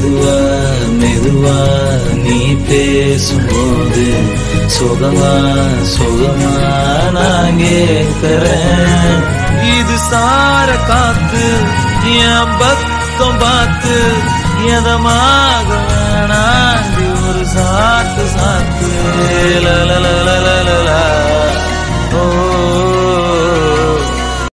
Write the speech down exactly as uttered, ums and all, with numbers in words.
மெதுவா மெதுவா நீ பேசும்போது சுகமா சுகமா நான் கேட்கிறேன். இது சார காத்து என் பக்கம் பார்த்து எதமாக வேணாண்டி ஒரு சாத்து சாத்து